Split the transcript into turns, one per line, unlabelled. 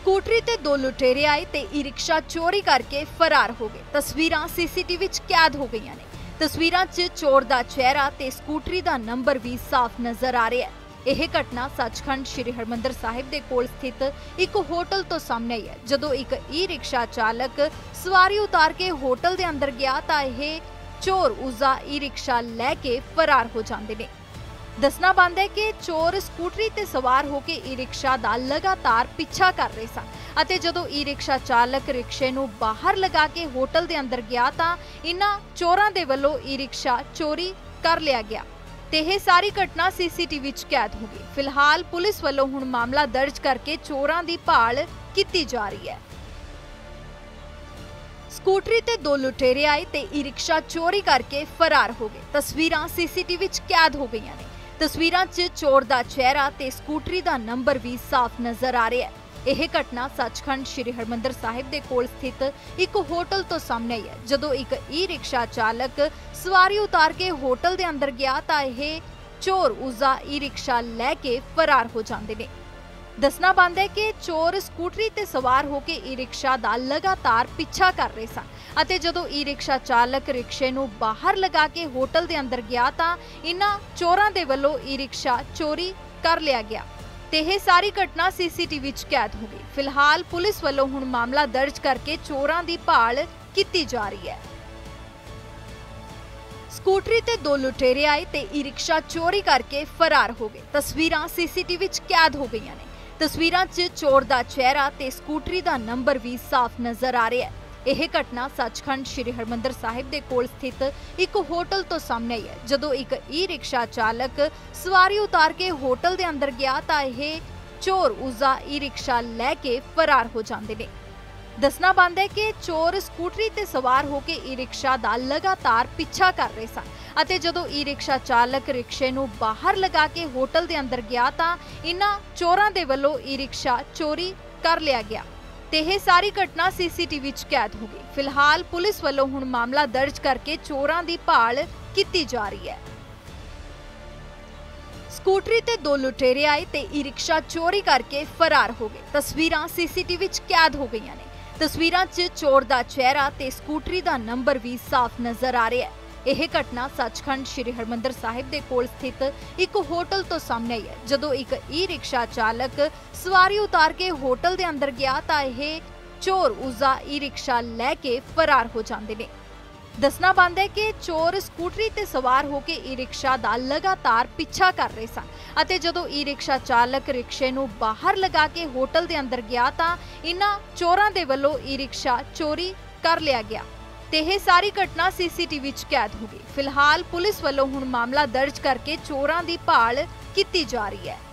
ਸਕੂਟਰੀ ਤੇ ਦੋ ਲੁਟੇਰੇ ਆਏ ਤੇ ਈ-ਰਿਕਸ਼ਾ ਚੋਰੀ ਕਰਕੇ ਫਰਾਰ ਹੋ ਗਏ। ਤਸਵੀਰਾਂ ਸੀਸੀਟੀਵੀ ਵਿੱਚ ਕੈਦ ਹੋ ਗਈਆਂ ਨੇ। ਤਸਵੀਰਾਂ 'ਚ ਚੋਰ ਦਾ ਚਿਹਰਾ ਤੇ ਸਕੂਟਰੀ ਦਾ ਨੰਬਰ ਵੀ ਸਾਫ਼ ਨਜ਼ਰ ਆ ਰਿਹਾ ਹੈ। ਇਹ ਘਟਨਾ ਸੱਚਖੰਡ ਸ਼੍ਰੀ ਹਰਮੰਦਰ ਸਾਹਿਬ ਦੇ ਕੋਲ ਸਥਿਤ ਇੱਕ ਹੋਟਲ ਤੋਂ ਸਾਹਮਣੇ ਆਈ ਹੈ। ਜਦੋਂ ਇੱਕ ਈ-ਰਿਕਸ਼ਾ ਚਾਲਕ ਸਵਾਰੀ ਉਤਾਰ ਕੇ ਹੋਟਲ ਦੇ ਅੰਦਰ ਗਿਆ ਤਾਂ ਇਹ ਚੋਰ ਉਸਦਾ ਈ-ਰਿਕਸ਼ਾ ਲੈ ਕੇ ਫਰਾਰ ਹੋ ਜਾਂਦੇ ਨੇ। ਦੱਸਣਾ ਬੰਦ ਹੈ ਕਿ ਚੋਰ ਸਕੂਟਰੀ ਤੇ ਸਵਾਰ ਹੋ ਕੇ ਈ-ਰਿਕਸ਼ਾ ਦਾ ਲਗਾਤਾਰ ਪਿੱਛਾ ਕਰ ਰਹੇ ਸਨ ਅਤੇ ਜਦੋਂ ਈ-ਰਿਕਸ਼ਾ ਚਾਲਕ ਰਿਕਸ਼ੇ ਨੂੰ ਬਾਹਰ ਲਗਾ ਕੇ ਹੋਟਲ ਦੇ ਅੰਦਰ ਗਿਆ ਤਾਂ ਇਨ੍ਹਾਂ ਚੋਰਾਂ ਦੇ ਵੱਲੋਂ ਈ-ਰਿਕਸ਼ਾ ਚੋਰੀ ਕਰ ਲਿਆ ਗਿਆ ਤੇ ਇਹ ਸਾਰੀ ਘਟਨਾ ਸੀਸੀਟੀਵੀ ਵਿੱਚ ਕੈਦ ਹੋ ਗਈ। ਫਿਲਹਾਲ ਪੁਲਿਸ ਵੱਲੋਂ ਹੁਣ ਮਾਮਲਾ ਦਰਜ ਕਰਕੇ ਚੋਰਾਂ ਦੀ ਭਾਲ ਕੀਤੀ ਜਾ ਰਹੀ ਹੈ। ਸਕੂਟਰੀ ਤੇ ਦੋ ਲੁਟੇਰੇ ਆਏ ਤੇ ਈ-ਰਿਕਸ਼ਾ ਚੋਰੀ ਕਰਕੇ ਫਰਾਰ ਹੋ ਗਏ। ਤਸਵੀਰਾਂ ਸੀਸੀਟੀਵੀ ਵਿੱਚ ਕੈਦ ਹੋ ਗਈਆਂ ਨੇ। ਤਸਵੀਰਾਂ 'ਚ ਚੋਰ ਦਾ ਚਿਹਰਾ ਤੇ ਸਕੂਟਰੀ ਦਾ ਨੰਬਰ ਵੀ ਸਾਫ਼ ਨਜ਼ਰ ਆ ਰਿਹਾ ਹੈ। ਇਹ ਘਟਨਾ ਸੱਚਖੰਡ ਸ਼੍ਰੀ ਹਰਮੰਦਰ ਸਾਹਿਬ ਦੇ ਕੋਲ ਸਥਿਤ ਇੱਕ ਹੋਟਲ ਤੋਂ ਸਾਹਮਣੇ ਆਈ ਹੈ। ਜਦੋਂ ਇੱਕ ਈ-ਰਿਕਸ਼ਾ ਚਾਲਕ ਸਵਾਰੀ ਉਤਾਰ ਕੇ ਹੋਟਲ ਦੇ ਅੰਦਰ ਗਿਆ ਤਾਂ ਇਹ ਚੋਰ ਉਸਦਾ ਈ-ਰਿਕਸ਼ਾ ਲੈ ਕੇ ਫਰਾਰ ਹੋ ਜਾਂਦੇ ਨੇ। ਦੱਸਣਾ ਬੰਦ ਹੈ ਕਿ ਚੋਰ ਸਕੂਟਰੀ ਤੇ ਸਵਾਰ ਹੋ ਕੇ ਈ-ਰਿਕਸ਼ਾ ਦਾ ਲਗਾਤਾਰ ਪਿੱਛਾ ਕਰ ਰਹੇ ਸਨ ਅਤੇ ਜਦੋਂ ਈ-ਰਿਕਸ਼ਾ ਚਾਲਕ ਰਿਕਸ਼ੇ ਨੂੰ ਬਾਹਰ ਲਗਾ ਕੇ ਹੋਟਲ ਦੇ ਅੰਦਰ ਗਿਆ ਤਾਂ ਇਨ੍ਹਾਂ ਚੋਰਾਂ ਦੇ ਵੱਲੋਂ ਈ-ਰਿਕਸ਼ਾ ਚੋਰੀ ਕਰ ਲਿਆ ਗਿਆ ਤੇ ਇਹ ਸਾਰੀ ਘਟਨਾ ਸੀਸੀਟੀਵੀ ਵਿੱਚ ਕੈਦ ਹੋ ਗਈ। ਫਿਲਹਾਲ ਪੁਲਿਸ ਵੱਲੋਂ ਹੁਣ ਮਾਮਲਾ ਦਰਜ ਕਰਕੇ ਚੋਰਾਂ ਦੀ ਭਾਲ ਕੀਤੀ ਜਾ ਰਹੀ ਹੈ। ਸਕੂਟਰੀ ਤੇ ਦੋ ਲੁਟੇਰੇ ਆਏ ਤੇ ਈ-ਰਿਕਸ਼ਾ ਚੋਰੀ ਕਰਕੇ ਫਰਾਰ ਹੋ ਗਏ। ਤਸਵੀਰਾਂ ਸੀਸੀਟੀਵੀ ਵਿੱਚ ਕੈਦ ਹੋ ਗਈਆਂ ਨੇ। ਤਸਵੀਰਾਂ 'ਚ ਚੋਰ ਦਾ ਚਿਹਰਾ ਤੇ ਸਕੂਟਰੀ ਦਾ ਨੰਬਰ ਵੀ ਸਾਫ਼ ਨਜ਼ਰ ਆ ਰਿਹਾ ਹੈ। ਇਹ ਘਟਨਾ ਸੱਚਖੰਡ ਸ਼੍ਰੀ ਹਰਮੰਦਰ ਸਾਹਿਬ ਦੇ ਕੋਲ ਸਥਿਤ ਇੱਕ ਹੋਟਲ ਤੋਂ ਸਾਹਮਣੇ ਆਈ ਹੈ। ਜਦੋਂ ਇੱਕ ਈ-ਰਿਕਸ਼ਾ ਚਾਲਕ ਸਵਾਰੀ ਉਤਾਰ ਕੇ ਹੋਟਲ ਦੇ ਅੰਦਰ ਗਿਆ ਤਾਂ ਇਹ ਚੋਰ ਉਸਦਾ ਈ-ਰਿਕਸ਼ਾ ਲੈ ਕੇ ਫਰਾਰ ਹੋ ਜਾਂਦੇ ਨੇ। ਦੱਸਣਾ ਬੰਦ ਹੈ ਕਿ ਚੋਰ ਸਕੂਟਰੀ ਤੇ ਸਵਾਰ ਹੋ ਕੇ ਈ-ਰਿਕਸ਼ਾ ਦਾ ਲਗਾਤਾਰ ਪਿੱਛਾ ਕਰ ਰਹੇ ਸਨ ਅਤੇ ਜਦੋਂ ਈ-ਰਿਕਸ਼ਾ ਚਾਲਕ ਰਿਕਸ਼ੇ ਨੂੰ ਬਾਹਰ ਲਗਾ ਕੇ ਹੋਟਲ ਦੇ ਅੰਦਰ ਗਿਆ ਤਾਂ ਇਨ੍ਹਾਂ ਚੋਰਾਂ ਦੇ ਵੱਲੋਂ ਈ-ਰਿਕਸ਼ਾ ਚੋਰੀ ਕਰ ਲਿਆ ਗਿਆ ਤੇ ਇਹ ਸਾਰੀ ਘਟਨਾ ਸੀਸੀਟੀਵੀ ਵਿੱਚ ਕੈਦ ਹੋ ਗਈ। ਫਿਲਹਾਲ ਪੁਲਿਸ ਵੱਲੋਂ ਹੁਣ ਮਾਮਲਾ ਦਰਜ ਕਰਕੇ ਚੋਰਾਂ ਦੀ ਭਾਲ ਕੀਤੀ ਜਾ ਰਹੀ ਹੈ। ਸਕੂਟਰੀ ਤੇ ਦੋ ਲੁਟੇਰੇ ਆਏ ਤੇ ਈ-ਰਿਕਸ਼ਾ ਚੋਰੀ ਕਰਕੇ ਫਰਾਰ ਹੋ ਗਏ। ਤਸਵੀਰਾਂ ਸੀਸੀਟੀਵੀ ਵਿੱਚ ਕੈਦ ਹੋ ਗਈਆਂ ਨੇ। ਤਸਵੀਰਾਂ 'ਚ ਚੋਰ ਦਾ ਚਿਹਰਾ ਤੇ ਸਕੂਟਰੀ ਦਾ ਨੰਬਰ ਵੀ ਸਾਫ਼ ਨਜ਼ਰ ਆ ਰਿਹਾ ਹੈ। ਇਹ ਘਟਨਾ ਸੱਚਖੰਡ ਸ਼੍ਰੀ ਹਰਮੰਦਰ ਸਾਹਿਬ ਦੇ ਕੋਲ ਸਥਿਤ ਇੱਕ ਹੋਟਲ ਤੋਂ ਸਾਹਮਣੇ ਆਈ ਹੈ। ਜਦੋਂ ਇੱਕ ਈ-ਰਿਕਸ਼ਾ ਚਾਲਕ ਸਵਾਰੀ ਉਤਾਰ ਕੇ ਹੋਟਲ ਦੇ ਅੰਦਰ ਗਿਆ ਤਾਂ ਇਹ ਚੋਰ ਉਸਦਾ ਈ-ਰਿਕਸ਼ਾ ਲੈ ਕੇ ਫਰਾਰ ਹੋ ਜਾਂਦੇ ਨੇ। ਦੱਸਣਾ ਬੰਦ ਹੈ ਕਿ ਚੋਰ ਸਕੂਟਰੀ ਤੇ ਸਵਾਰ ਹੋ ਕੇ ਈ-ਰਿਕਸ਼ਾ ਦਾ ਲਗਾਤਾਰ ਪਿੱਛਾ ਕਰ ਰਹੇ ਸਨ ਅਤੇ ਜਦੋਂ ਈ-ਰਿਕਸ਼ਾ ਚਾਲਕ ਰਿਕਸ਼ੇ ਨੂੰ ਬਾਹਰ ਲਗਾ ਕੇ ਹੋਟਲ ਦੇ ਅੰਦਰ ਗਿਆ ਤਾਂ ਇਨ੍ਹਾਂ ਚੋਰਾਂ ਦੇ ਵੱਲੋਂ ਈ-ਰਿਕਸ਼ਾ ਚੋਰੀ ਕਰ ਲਿਆ ਗਿਆ ਤੇ ਇਹ ਸਾਰੀ ਘਟਨਾ ਸੀਸੀਟੀਵੀ ਵਿੱਚ ਕੈਦ ਹੋ ਗਈ। ਫਿਲਹਾਲ ਪੁਲਿਸ ਵੱਲੋਂ ਹੁਣ ਮਾਮਲਾ ਦਰਜ ਕਰਕੇ ਚੋਰਾਂ ਦੀ ਭਾਲ ਕੀਤੀ ਜਾ ਰਹੀ ਹੈ।